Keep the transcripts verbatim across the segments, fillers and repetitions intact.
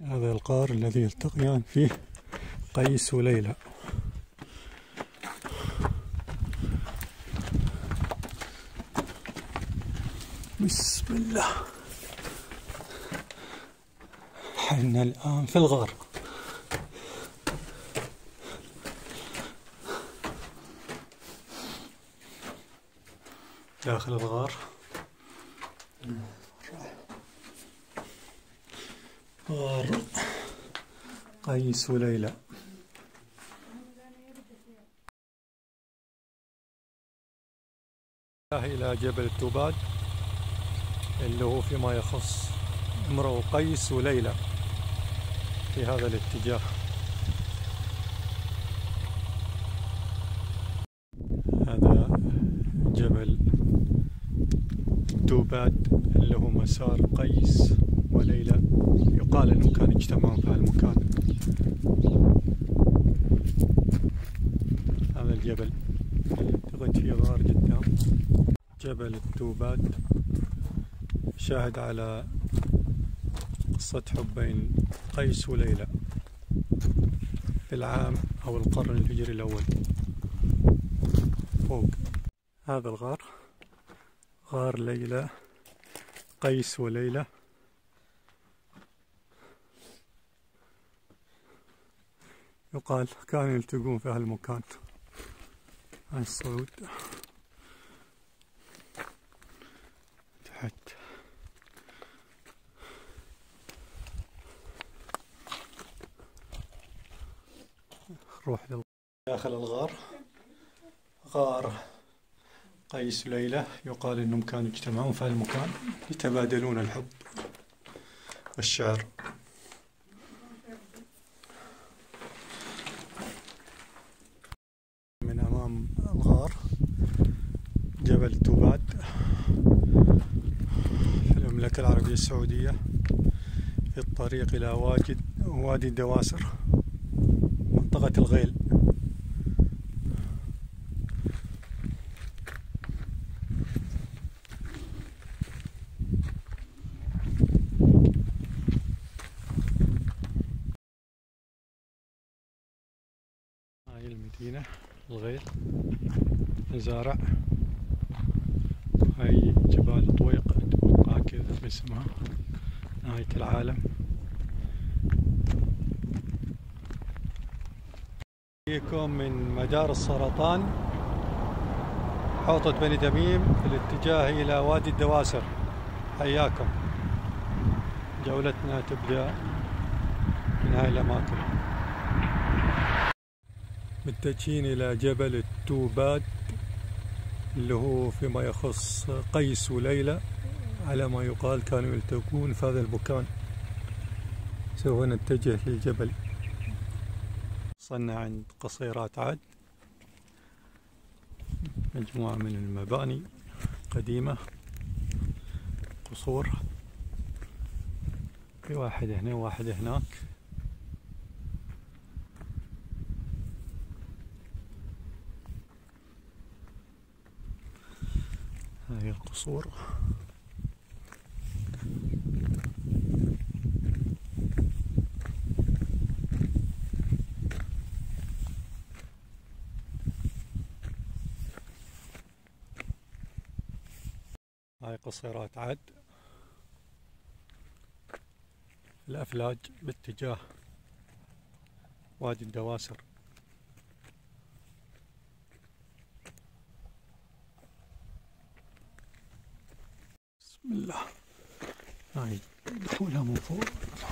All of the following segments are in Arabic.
هذا الغار الذي يلتقيان فيه قيس وليلى. بسم الله. حنا الآن في الغار. داخل الغار غار قيس وليلى. إلى جبل التوباد اللي هو فيما يخص امرؤ قيس وليلى في هذا الاتجاه. هذا جبل التوباد اللي هو مسار قيس وليلى، يقال انهم كانوا يجتمعون في هالمكان. هذا الجبل اعتقد فيه غار قدام. جبل التوباد شاهد على قصة حب بين قيس وليلى في العام أو القرن الهجري الأول. فوق هذا الغار غار ليلى قيس وليلى. يقال كانوا يلتقون في هالمكان. هاي الصعود تحت. نروح داخل الغار. غار قيس وليلى يقال انهم كانوا يجتمعون في هالمكان يتبادلون الحب والشعر. من امام الغار جبل التوباد في المملكة العربية السعودية في الطريق الى واجد وادي الدواسر منطقة الغيل. هاي المدينة الغيل، مزارع. هاي جبال طويق اتوقع كذا اسمها، نهاية العالم. فيكم من مدار السرطان حوطة بني دميم في الاتجاه إلى وادي الدواسر. حياكم. جولتنا تبدأ من هاي الأماكن. متجهين إلى جبل التوباد اللي هو فيما يخص قيس وليلى، على ما يقال كانوا يلتقون في هذا المكان. سوف نتجه للجبل. وصلنا عند قصيرات عد، مجموعة من المباني قديمة، قصور، في واحد هنا وواحد هناك. هذه القصور. هاي قصيرات عد، الأفلاج باتجاه وادي الدواسر. بسم الله. هاي دخولها من فوق.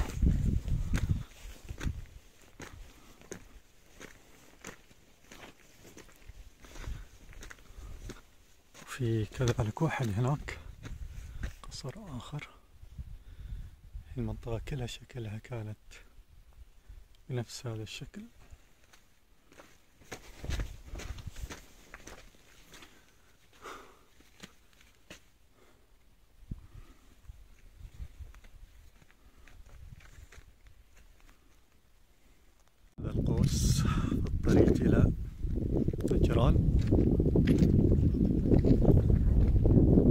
في كذلك واحد هناك قصر آخر. المنطقة كلها شكلها كانت بنفس هذا الشكل. هذا القوس في الطريق إلى نجران.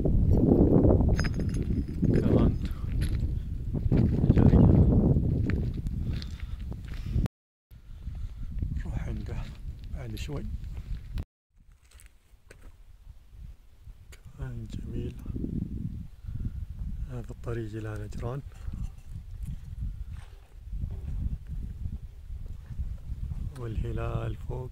كمان جري بعد شوي. كان جميل هذا الطريق إلى نجران. والهلال فوق.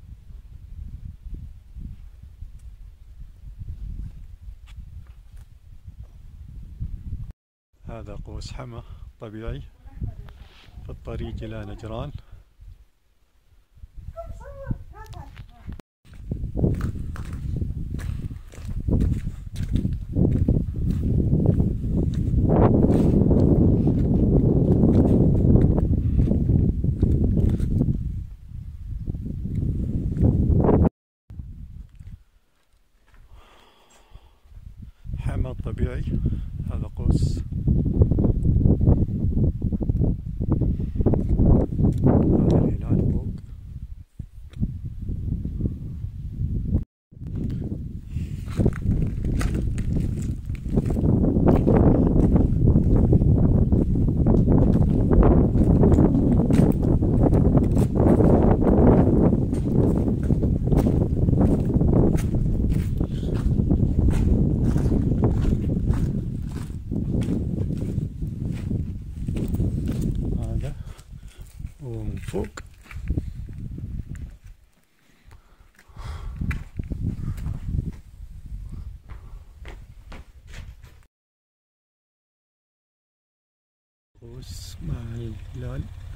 هذا قوس حما طبيعي في الطريق إلى نجران. حما الطبيعي هذا قوس. هذا الهلال فوق. هذا ومن فوق قوس مع الهلال.